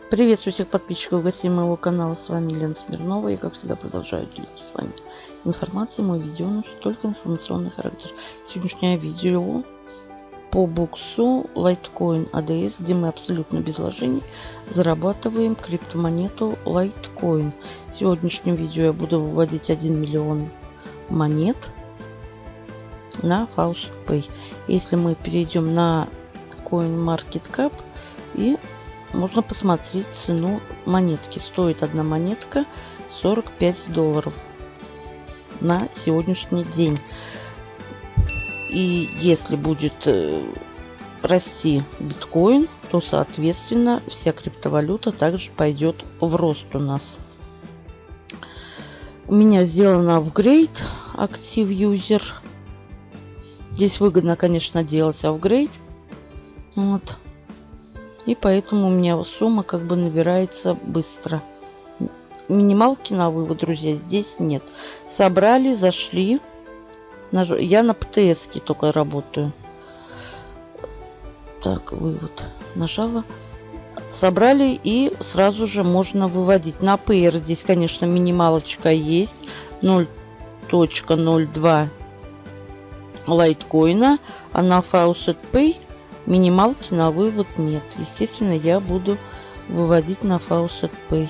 Приветствую всех подписчиков и гостей моего канала. С вами Лена Смирнова. И как всегда продолжаю делиться с вами информацией. Мой видео носит только информационный характер. Сегодняшнее видео по боксу Litecoin ADS, где мы абсолютно без вложений зарабатываем криптомонету Litecoin. В сегодняшнем видео я буду выводить 1 миллион монет на FaucetPay. Если мы перейдем на CoinMarketCap, и можно посмотреть цену монетки. Стоит одна монетка $45 на сегодняшний день. И если будет расти биткоин, то соответственно вся криптовалюта также пойдет в рост у нас. У меня сделан апгрейд Active User. Здесь выгодно, конечно, делать апгрейд. Вот. И поэтому у меня сумма как бы набирается быстро. Минималки на вывод, друзья, здесь нет. Собрали, зашли. Я на ПТС-ке только работаю. Так, вывод. Нажала. Собрали и сразу же можно выводить. На Payer здесь, конечно, минималочка есть. 0.02 лайткоина. А на FaucetPay минималки на вывод нет. Естественно, я буду выводить на FaucetPay.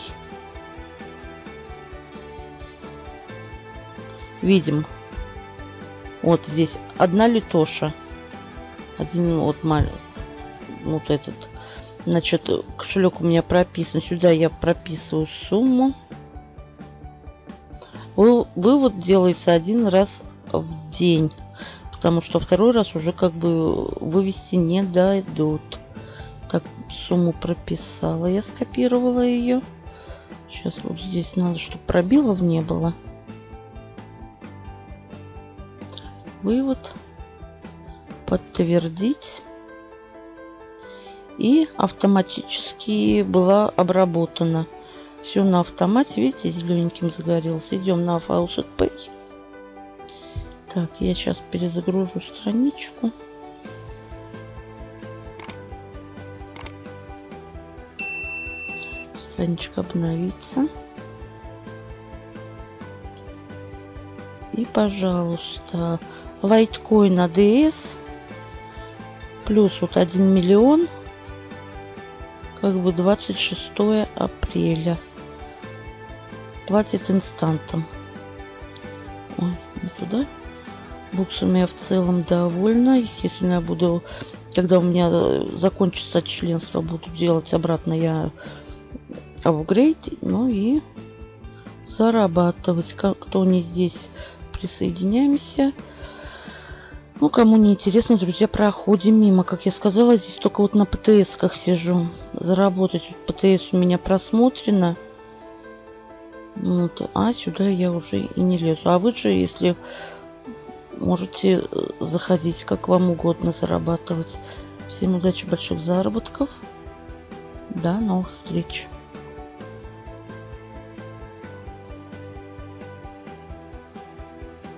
Видим. Вот здесь одна литоша. Один вот этот. Значит, кошелек у меня прописан. Сюда я прописываю сумму. Вывод делается один раз в день. Потому что второй раз уже как бы вывести не дойдут. Так, сумму прописала. Я скопировала ее. Сейчас вот здесь надо, чтобы пробелов не было. Вывод. Подтвердить. И автоматически была обработана. Все на автомате. Видите, зелененьким загорелся. Идем на FaucetPay. Так, я сейчас перезагружу страничку. Страничка обновится. И, пожалуйста, Litecoin ADS плюс вот 1 миллион, как бы 26 апреля. Платит инстантом. Ой, не туда. Боксом я в целом довольна. Естественно, я буду, когда у меня закончится членство, буду делать обратно я апгрейд. Ну и зарабатывать. Кто не здесь, присоединяемся. Ну, кому не интересно, друзья, проходим мимо. Как я сказала, здесь только вот на ПТС-ках сижу. Заработать ПТС у меня просмотрено. Вот. А сюда я уже и не лезу. А вы же, если можете заходить, как вам угодно, зарабатывать. Всем удачи, больших заработков. До новых встреч.